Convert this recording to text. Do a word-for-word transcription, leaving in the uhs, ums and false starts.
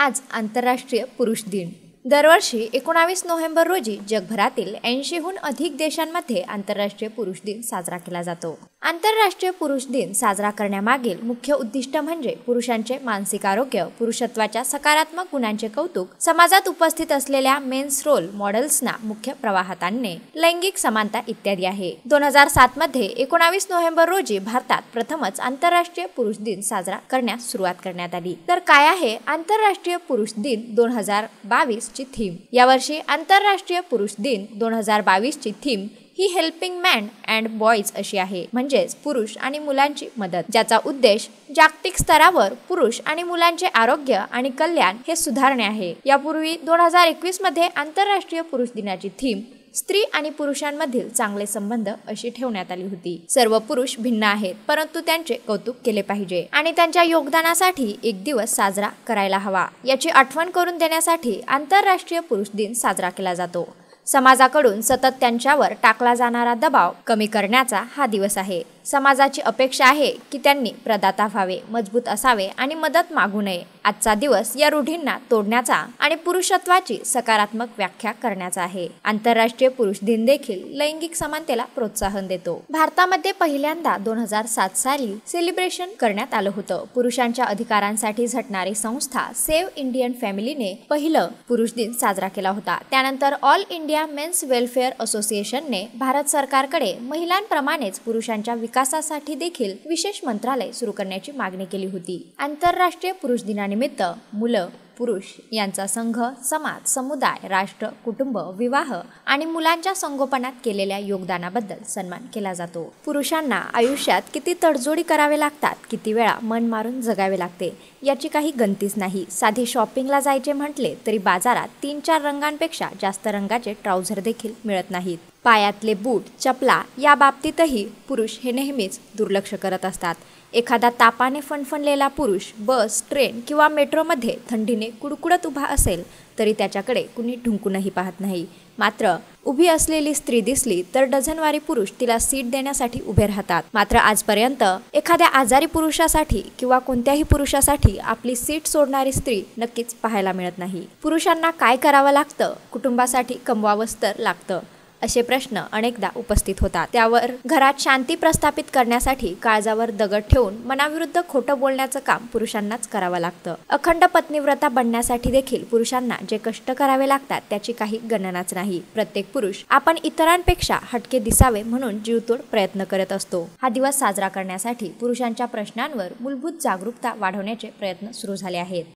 आज आंतरराष्ट्रीय पुरुष दिन। दरवर्षी एकोणावीस नोव्हेंबर रोजी जगभरातील ऐंशीहून अधिक देशांमध्ये आंतरराष्ट्रीय पुरुष दिन साजरा केला जातो। आंतरराष्ट्रीय पुरुष दिन साजरा करण्यामागील मुख्य उद्दिष्ट म्हणजे पुरुषांचे मानसिक आरोग्य, पुरुषत्वाच्या सकारात्मक गुणांचे कौतुक, समाजात उपस्थित असलेल्या मेन्स रोल मॉडेल्सना मुख्य प्रवाहात आणणे, लैंगिक समानता इत्यादी आहे। दोन हजार सात मध्ये एकोणावीस नोव्हेंबर रोजी भारतात प्रथमच आंतरराष्ट्रीय पुरुष दिन साजरा करण्यास सुरुवात करण्यात आली। तर काय आहे आंतरराष्ट्रीय पुरुष दिन दोन हजार बावीस ची थीम? यावर्षी आंतरराष्ट्रीय पुरुष दिन दोन हजार बावीस ची थीम ही हेल्पिंग मॅन अँड बॉयज अशी आहे, म्हणजेच पुरुष आणि मुलांची मदत, ज्याचा उद्देश जागतिक स्तरावर पुरुष आणि मुलांचे आरोग्य आणि कल्याण हे सुधारणे आहे। यापूर्वी दोन हजार एकवीस मध्ये आंतरराष्ट्रीय पुरुष दिनाची थीम स्त्री आणि पुरुषांमधील चांगले संबंध अशी ठेवण्यात आली होती। सर्व पुरुष भिन्न आहेत, परंतु त्यांचे कौतुक केले पाहिजे आणि त्यांच्या योगदानासाठी एक दिवस साजरा करायला हवा, याची आठवण करून देण्यासाठी आंतरराष्ट्रीय पुरुष दिन साजरा केला जातो। समाजाकडून सतत त्यांच्यावर टाकला जाणारा दबाव कमी करण्याचा हा दिवस आहे। समाजाची अपेक्षा आहे की त्यांनी प्रदाता व्हावे, मजबूत असावे आणि मदत मागू नये। आजचा दिवस या रूढींना तोडण्याचा आणि पुरुषत्वाची सकारात्मक व्याख्या करण्याचा आहे। आंतरराष्ट्रीय पुरुष दिन देखील लैंगिक समानतेला प्रोत्साहन देतो। भारतामध्ये पहिल्यांदा दोन हजार सात साली सेलिब्रेशन करण्यात आलं होतं। पुरुषांच्या अधिकारांसाठी झटणारी संस्था सेव्ह इंडियन फॅमिलीने पहिलं पुरुष दिन साजरा केला होता। त्यानंतर ऑल इंडिया मेन्स वेलफेअर असोसिएशनने भारत सरकारकडे महिलांप्रमाणेच पुरुषांच्या विकासासाठी देखील विशेष मंत्रालय सुरू करण्याची मागणी केली होती। आंतरराष्ट्रीय पुरुष दिनानिमित्त मुलं, पुरुष यांचा संघ, समाज, समुदाय, राष्ट्र, कुटुंब, विवाह आणि मुलांच्या संगोपनात केलेल्या योगदानाबद्दल सन्मान केला जातो। पुरुषांना आयुष्यात किती तडजोडी करावे लागतात, किती वेळा मन मारून जगावे लागते, याची काही गणतीच नाही। साधे शॉपिंगला जायचे म्हटले तरी बाजारात तीन चार रंगांपेक्षा जास्त रंगाचे ट्राउझर देखील मिळत नाहीत। पायातले बूट, चपला या बाबतीतही पुरुष हे नेहमीच दुर्लक्ष करत असतात। एखादा तापाने फणफणलेला पुरुष बस, ट्रेन किंवा मेट्रोमध्ये थंडीने कुडकुडत उभा असेल तरी त्याच्याकडे कुणी ढुंकूनही पाहत नाही। मात्र उभी असलेली स्त्री दिसली तर डझनवारी पुरुष तिला सीट देण्यासाठी उभे राहतात। मात्र आजपर्यंत एखाद्या आजारी पुरुषासाठी किंवा कोणत्याही पुरुषासाठी आपली सीट सोडणारी स्त्री नक्कीच पाहायला मिळत नाही। पुरुषांना काय करावं लागतं, कुटुंबासाठी कमवावंच तर लागतं, असे प्रश्न अनेकदा उपस्थित होतात। त्यावर घरात शांती प्रस्थापित करण्यासाठी काळजावर दगड ठेवून मनाविरुद्ध खोटं बोलण्याचं काम पुरुषांनाच करावं लागतं। अखंड पत्नीव्रता बनण्यासाठी देखील पुरुषांना जे कष्ट करावे लागतात त्याची काही गणनाच नाही। प्रत्येक पुरुष आपण इतरांपेक्षा हटके दिसावे म्हणून जीवतोड प्रयत्न करत असतो। हा दिवस साजरा करण्यासाठी पुरुषांच्या प्रश्नांवर मूलभूत जागरूकता वाढवण्याचे प्रयत्न सुरू झाले आहेत।